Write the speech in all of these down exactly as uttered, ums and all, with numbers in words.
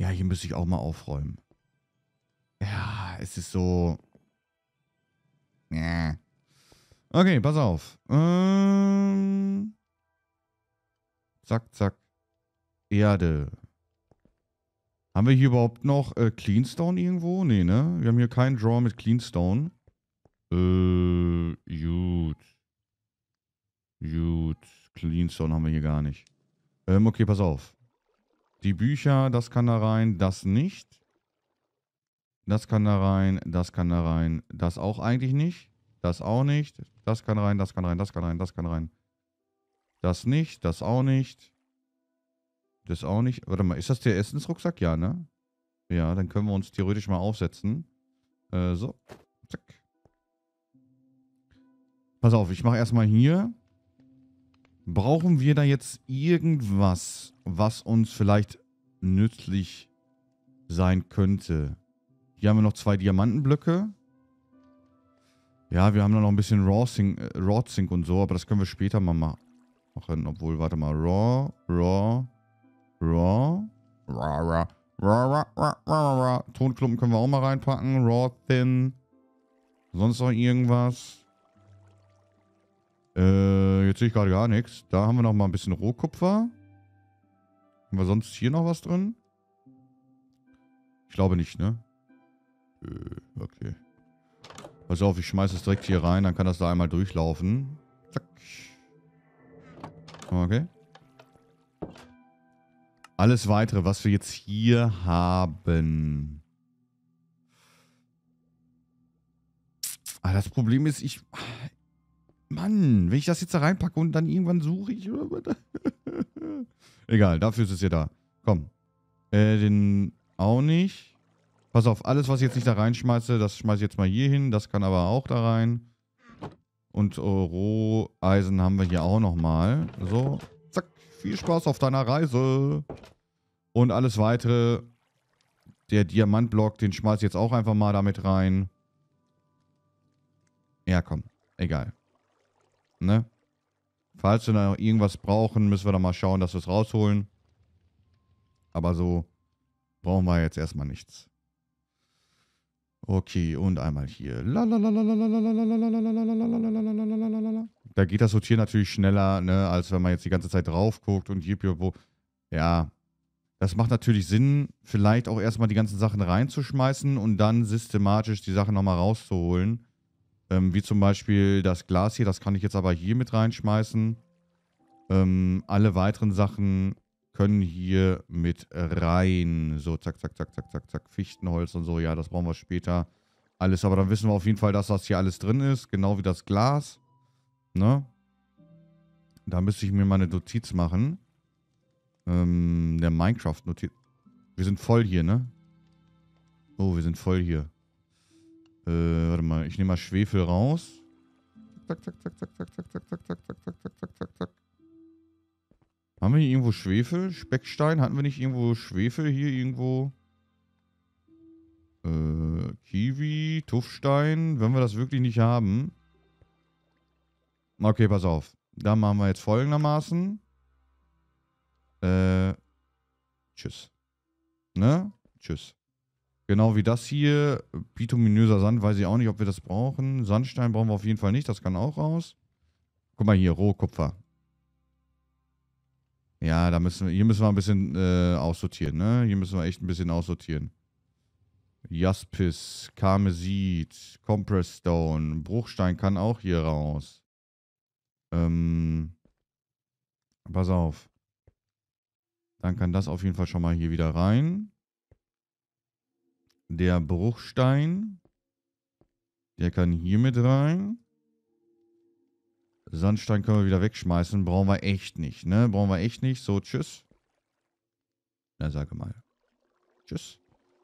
Ja, hier müsste ich auch mal aufräumen. Ja, es ist so... Ja. Okay, pass auf. Ähm... Zack, zack. Erde. Haben wir hier überhaupt noch äh, Cleanstone irgendwo? Nee, ne? Wir haben hier keinen Draw mit Cleanstone. Äh, gut. Gut. Cleanstone haben wir hier gar nicht. Ähm, okay, pass auf. Die Bücher, das kann da rein, das nicht. Das kann da rein, das kann da rein, das auch eigentlich nicht. Das auch nicht. Das kann rein, das kann rein, das kann rein, das kann rein. Das nicht, das auch nicht. Das auch nicht. Warte mal, ist das der Essensrucksack? Ja, ne? Ja, dann können wir uns theoretisch mal aufsetzen. Äh, so. Zack. Pass auf, ich mache erstmal hier. Brauchen wir da jetzt irgendwas, was uns vielleicht nützlich sein könnte? Hier haben wir noch zwei Diamantenblöcke. Ja, wir haben da noch ein bisschen Raw Sync, äh, Raw Sync und so, aber das können wir später mal machen. Obwohl, warte mal. Raw, Raw, Raw, Raw, Raw, Raw, Raw, Raw, Raw. Tonklumpen können wir auch mal reinpacken. Raw Thin. Sonst noch irgendwas? Äh, jetzt sehe ich gerade gar nichts. Da haben wir noch mal ein bisschen Rohkupfer. Haben wir sonst hier noch was drin? Ich glaube nicht, ne? Äh, okay. Pass auf, ich schmeiße es direkt hier rein, dann kann das da einmal durchlaufen. Zack. Okay. Alles Weitere, was wir jetzt hier haben. Ah, das Problem ist, ich... Mann, wenn ich das jetzt da reinpacke und dann irgendwann suche ich... Egal, dafür ist es ja da. Komm. Äh, den auch nicht. Pass auf, alles, was ich jetzt nicht da reinschmeiße, das schmeiße ich jetzt mal hier hin. Das kann aber auch da rein. Und uh, Roheisen haben wir hier auch nochmal. So, zack. Viel Spaß auf deiner Reise. Und alles Weitere. Der Diamantblock, den schmeiße ich jetzt auch einfach mal damit rein. Ja, komm. Egal. Ne? Falls wir da noch irgendwas brauchen, müssen wir da mal schauen, dass wir es rausholen. Aber so brauchen wir jetzt erstmal nichts. Okay, und einmal hier. Da geht das Sortieren natürlich schneller, ne, als wenn man jetzt die ganze Zeit drauf guckt und hier, wo. Ja, das macht natürlich Sinn, vielleicht auch erstmal die ganzen Sachen reinzuschmeißen und dann systematisch die Sachen nochmal rauszuholen. Ähm, wie zum Beispiel das Glas hier, das kann ich jetzt aber hier mit reinschmeißen. Ähm, alle weiteren Sachen können hier mit rein. So, zack, zack, zack, zack, zack, zack. Fichtenholz und so. Ja, das brauchen wir später. Alles, aber dann wissen wir auf jeden Fall, dass das hier alles drin ist. Genau wie das Glas. Ne? Da müsste ich mir mal eine Notiz machen. Ähm, der Minecraft-Notiz. Wir sind voll hier, ne? Oh, wir sind voll hier. Äh, warte mal. Ich nehme mal Schwefel raus. Zack, zack, zack, zack, zack, zack, zack, zack, zack, zack, zack, zack, zack, zack, zack. Haben wir hier irgendwo Schwefel? Speckstein? Hatten wir nicht irgendwo Schwefel hier irgendwo? Äh, Kiwi, Tuffstein. Wenn wir das wirklich nicht haben. Okay, pass auf. Da machen wir jetzt folgendermaßen. Äh, tschüss. Ne? Tschüss. Genau wie das hier. Bituminöser Sand, weiß ich auch nicht, ob wir das brauchen. Sandstein brauchen wir auf jeden Fall nicht, das kann auch raus. Guck mal hier, Rohkupfer. Ja, da müssen wir, hier müssen wir ein bisschen äh, aussortieren, ne? Hier müssen wir echt ein bisschen aussortieren. Jaspis, Karmesit, Compress Stone, Bruchstein kann auch hier raus. Ähm, pass auf. Dann kann das auf jeden Fall schon mal hier wieder rein. Der Bruchstein, der kann hier mit rein. Sandstein können wir wieder wegschmeißen. Brauchen wir echt nicht, ne? Brauchen wir echt nicht. So, tschüss. Na, sage mal. Tschüss.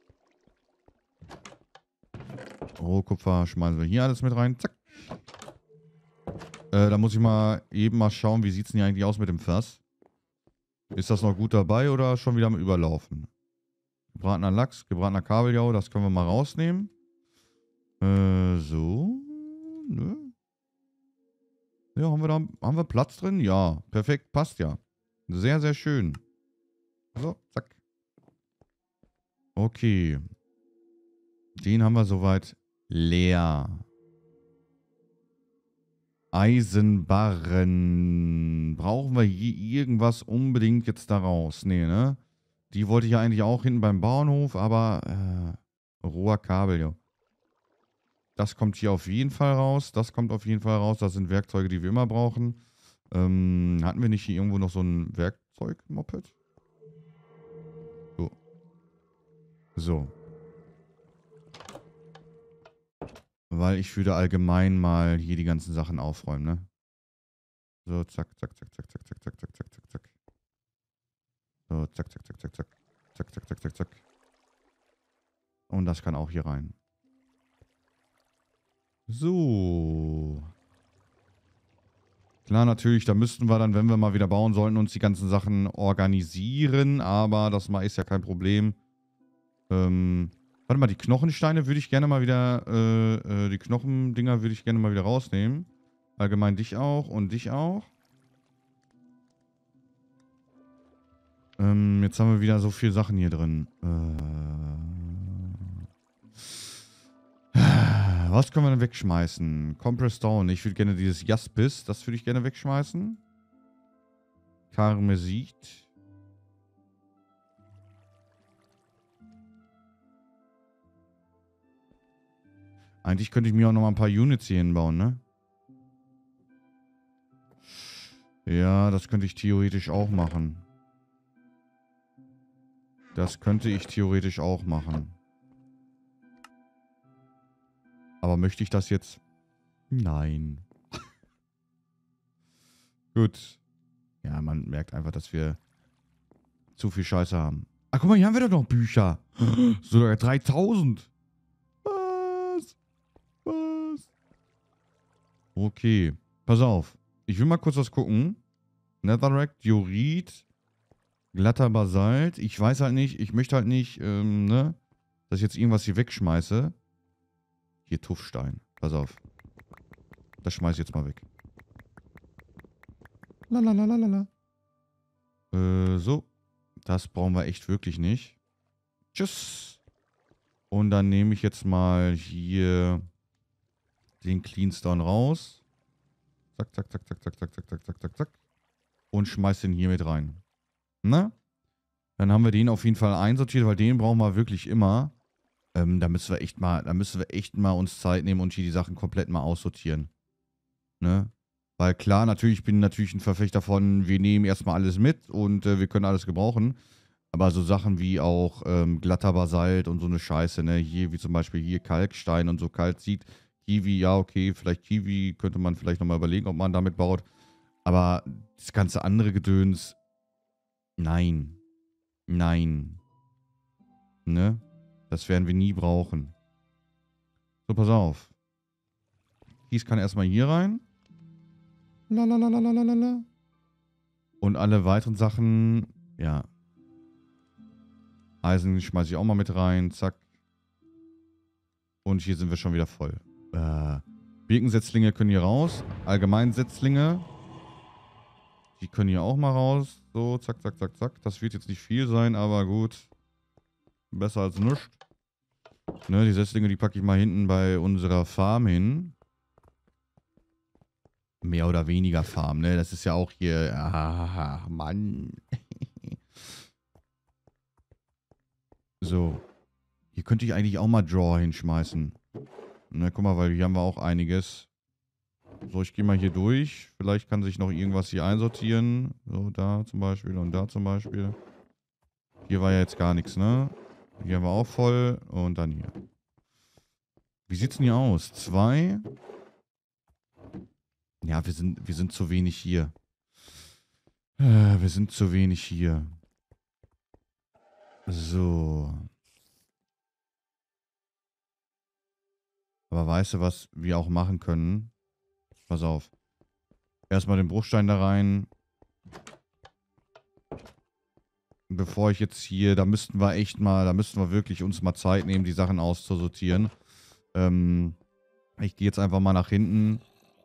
Rohkupfer schmeißen wir hier alles mit rein. Zack. Äh, da muss ich mal eben mal schauen, wie sieht es denn hier eigentlich aus mit dem Fass? Ist das noch gut dabei oder schon wieder am Überlaufen? Gebratener Lachs, gebratener Kabeljau, das können wir mal rausnehmen. Äh, so. Ne? Ja, haben wir da haben wir Platz drin? Ja, perfekt, passt ja. Sehr, sehr schön. So, zack. Okay. Den haben wir soweit leer. Eisenbarren. Brauchen wir hier irgendwas unbedingt jetzt daraus? Nee, ne? Die wollte ich ja eigentlich auch hinten beim Bauernhof, aber äh, roher Kabel, jo. Das kommt hier auf jeden Fall raus. Das kommt auf jeden Fall raus. Das sind Werkzeuge, die wir immer brauchen. Ähm, hatten wir nicht hier irgendwo noch so ein Werkzeug-Moped? So. So. Weil ich würde allgemein mal hier die ganzen Sachen aufräumen, ne? So, zack, zack, zack, zack, zack, zack, zack, zack, zack, zack, zack. So, zack, zack, zack, zack, zack. Zack, zack, zack, zack, zack. Und das kann auch hier rein. So. Klar, natürlich, da müssten wir dann, wenn wir mal wieder bauen sollten, uns die ganzen Sachen organisieren. Aber das mal ist ja kein Problem. Ähm, warte mal, die Knochensteine würde ich gerne mal wieder, äh, äh, die Knochendinger würde ich gerne mal wieder rausnehmen. Allgemein dich auch und dich auch. Ähm, jetzt haben wir wieder so viele Sachen hier drin. Äh, was können wir denn wegschmeißen? Compressed Stone. Ich würde gerne dieses Jaspis, das würde ich gerne wegschmeißen. Karmesit. Eigentlich könnte ich mir auch noch mal ein paar Units hier hinbauen, ne? Ja, das könnte ich theoretisch auch machen. Das könnte ich theoretisch auch machen. Aber möchte ich das jetzt? Nein. Gut. Ja, man merkt einfach, dass wir zu viel Scheiße haben. Ach, guck mal, hier haben wir doch noch Bücher. Sogar dreitausend. Was? Was? Okay. Pass auf. Ich will mal kurz was gucken. Netherrack, Diorit, glatter Basalt. Ich weiß halt nicht, ich möchte halt nicht, ähm, ne, dass ich jetzt irgendwas hier wegschmeiße. Hier Tuffstein. Pass auf. Das schmeiß ich jetzt mal weg. Lalalala. Äh, so. Das brauchen wir echt wirklich nicht. Tschüss. Und dann nehme ich jetzt mal hier den Cleanstone raus. Zack, zack, zack, zack, zack, zack, zack, zack, zack, zack, zack. Und schmeiß den hier mit rein. Na? Dann haben wir den auf jeden Fall einsortiert, weil den brauchen wir wirklich immer. Ähm, da müssen wir echt mal, da müssen wir echt mal uns Zeit nehmen und hier die Sachen komplett mal aussortieren. Ne? Weil klar, natürlich, ich bin natürlich ein Verfechter von, wir nehmen erstmal alles mit und äh, wir können alles gebrauchen. Aber so Sachen wie auch ähm, glatter Basalt und so eine Scheiße, ne? Hier, wie zum Beispiel hier Kalkstein und so Kalzit. Kiwi, ja, okay, vielleicht Kiwi könnte man vielleicht nochmal überlegen, ob man damit baut. Aber das ganze andere Gedöns, nein. Nein. Ne? Das werden wir nie brauchen. So, pass auf. Kies kann erstmal hier rein. Lalalala. Und alle weiteren Sachen, ja. Eisen schmeiße ich auch mal mit rein. Zack. Und hier sind wir schon wieder voll. Äh, Birkensetzlinge können hier raus. Allgemeinsetzlinge. Die können hier auch mal raus. So, zack, zack, zack, zack. Das wird jetzt nicht viel sein, aber gut. Besser als nichts. Ne, die Setzlinge, die packe ich mal hinten bei unserer Farm hin. Mehr oder weniger Farm, ne? Das ist ja auch hier... Ah, Mann. So. Hier könnte ich eigentlich auch mal Draw hinschmeißen. Ne, guck mal, weil hier haben wir auch einiges. So, ich gehe mal hier durch. Vielleicht kann sich noch irgendwas hier einsortieren. So, da zum Beispiel und da zum Beispiel. Hier war ja jetzt gar nichts, ne? Hier haben wir auch voll. Und dann hier. Wie sieht's denn hier aus? Zwei. Ja, wir sind, wir sind zu wenig hier. Äh, wir sind zu wenig hier. So. Aber weißt du, was wir auch machen können? Pass auf. Erstmal den Bruchstein da rein. Bevor ich jetzt hier, da müssten wir echt mal, da müssten wir wirklich uns mal Zeit nehmen, die Sachen auszusortieren. Ähm, ich gehe jetzt einfach mal nach hinten.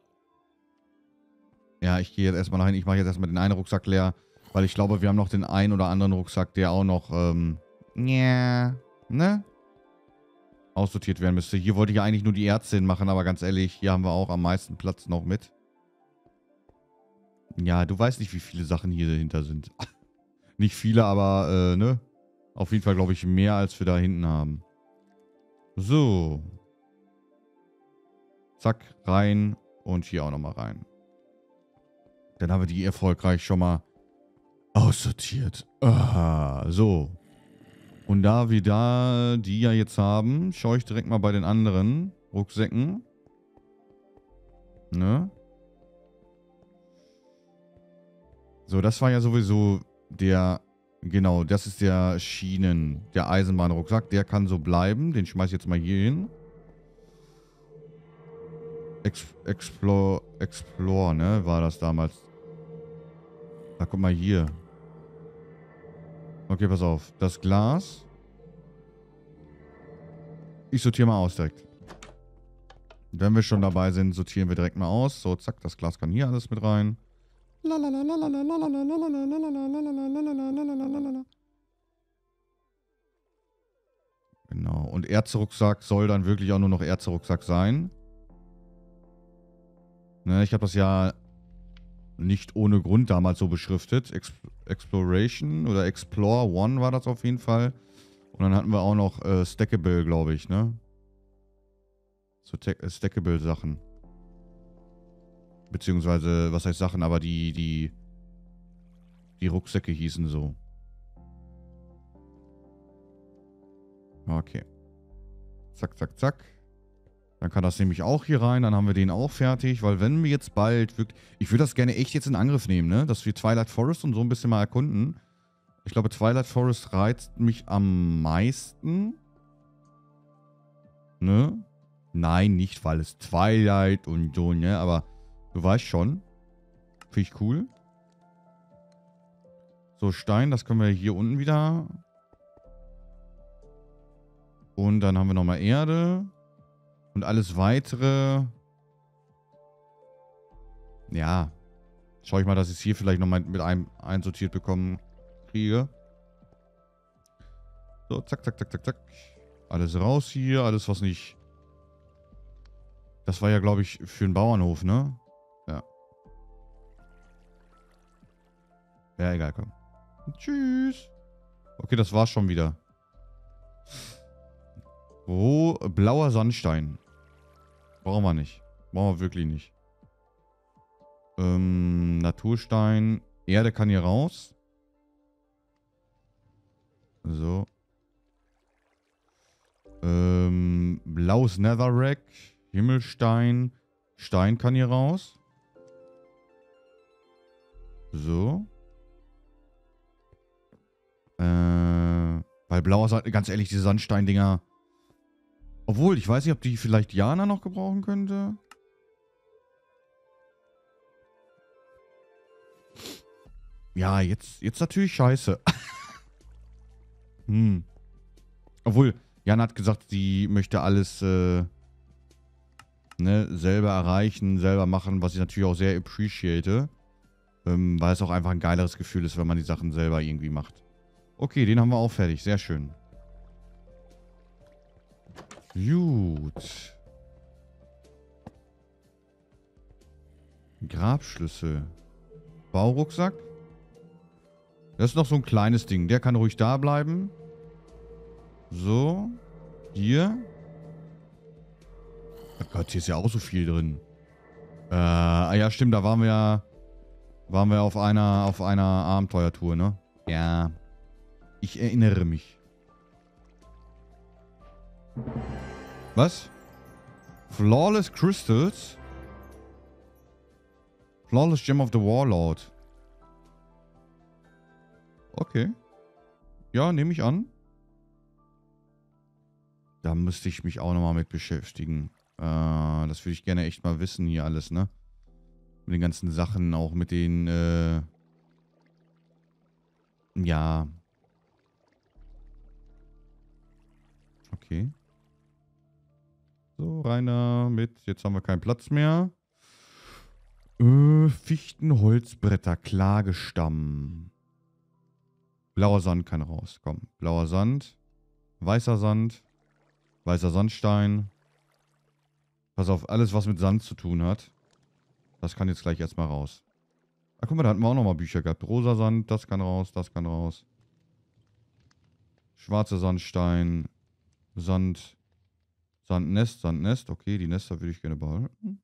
Ja, ich gehe jetzt erstmal nach hinten. Ich mache jetzt erstmal den einen Rucksack leer, weil ich glaube, wir haben noch den einen oder anderen Rucksack, der auch noch, ähm, ja, ne? Aussortiert werden müsste. Hier wollte ich ja eigentlich nur die Ärzte hinmachen, aber ganz ehrlich, hier haben wir auch am meisten Platz noch mit. Ja, du weißt nicht, wie viele Sachen hier dahinter sind. Nicht viele, aber, äh, ne? Auf jeden Fall, glaube ich, mehr, als wir da hinten haben. So. Zack, rein. Und hier auch nochmal rein. Dann haben wir die erfolgreich schon mal aussortiert. Aha, so. Und da wir da die ja jetzt haben, schaue ich direkt mal bei den anderen Rucksäcken. Ne? So, das war ja sowieso der, genau, das ist der Schienen, der Eisenbahnrucksack. Der kann so bleiben. Den schmeiß ich jetzt mal hier hin. Ex Explore, Explore, ne, war das damals. Na, guck mal hier. Okay, pass auf. Das Glas. Ich sortiere mal aus direkt. Wenn wir schon dabei sind, sortieren wir direkt mal aus. So, zack, das Glas kann hier alles mit rein. Genau. Und Ärzterucksack soll dann wirklich auch nur noch Ärzterucksack sein. Ne, ich habe das ja nicht ohne Grund damals so beschriftet. Ex Exploration oder Explore One war das auf jeden Fall. Und dann hatten wir auch noch äh, Stackable, glaube ich, ne? So äh, Stackable Sachen. Beziehungsweise, was heißt Sachen, aber die, die, die Rucksäcke hießen so. Okay. Zack, zack, zack. Dann kann das nämlich auch hier rein, dann haben wir den auch fertig, weil wenn wir jetzt bald wirklich... Ich würde das gerne echt jetzt in Angriff nehmen, ne? Dass wir Twilight Forest und so ein bisschen mal erkunden. Ich glaube, Twilight Forest reizt mich am meisten. Ne? Nein, nicht, weil es Twilight und so, ne? Aber du weißt schon. Finde ich cool. So, Stein, das können wir hier unten wieder. Und dann haben wir nochmal Erde. Und alles weitere. Ja. Schau ich mal, dass ich es hier vielleicht nochmal mit einem einsortiert bekommen kriege. So, zack, zack, zack, zack, zack. Alles raus hier. Alles, was nicht... Das war ja, glaube ich, für einen Bauernhof, ne? Ja. Ja, egal, komm. Tschüss. Okay, das war's schon wieder. Oh, blauer Sandstein. Brauchen wir nicht. Brauchen wir wirklich nicht. Ähm, Naturstein. Erde kann hier raus. So. Ähm, blaues Netherrack. Himmelstein. Stein kann hier raus. So. Äh, weil blauer Sand, ganz ehrlich, diese Sandstein-Dinger. Obwohl, ich weiß nicht, ob die vielleicht Jana noch gebrauchen könnte. Ja, jetzt, jetzt natürlich scheiße. hm. Obwohl, Jana hat gesagt, sie möchte alles äh, ne, selber erreichen, selber machen, was ich natürlich auch sehr appreciate. Ähm, weil es auch einfach ein geileres Gefühl ist, wenn man die Sachen selber irgendwie macht. Okay, den haben wir auch fertig. Sehr schön. Gut. Grabschlüssel. Baurucksack. Das ist noch so ein kleines Ding. Der kann ruhig da bleiben. So. Hier. Oh Gott, hier ist ja auch so viel drin. Äh, ah ja, stimmt, da waren wir ja... Waren wir auf einer, auf einer Abenteuertour, ne? Ja. Ich erinnere mich. Was? Flawless Crystals? Flawless Gem of the Warlord. Okay. Ja, nehme ich an. Da müsste ich mich auch nochmal mit beschäftigen. Äh, das würde ich gerne echt mal wissen hier alles, ne? Mit den ganzen Sachen, auch mit den, äh... Ja. Okay. So, rein mit. Jetzt haben wir keinen Platz mehr. Äh, Fichtenholzbretter, Klagestamm. Blauer Sand kann raus. Komm, blauer Sand. Weißer Sand. Weißer Sandstein. Pass auf, alles was mit Sand zu tun hat. Das kann jetzt gleich erstmal raus. Ah, guck mal, da hatten wir auch nochmal Bücher gehabt. Rosa Sand, das kann raus, das kann raus. Schwarzer Sandstein. Sand. Sandnest, Sandnest. Okay, die Nester würde ich gerne behalten.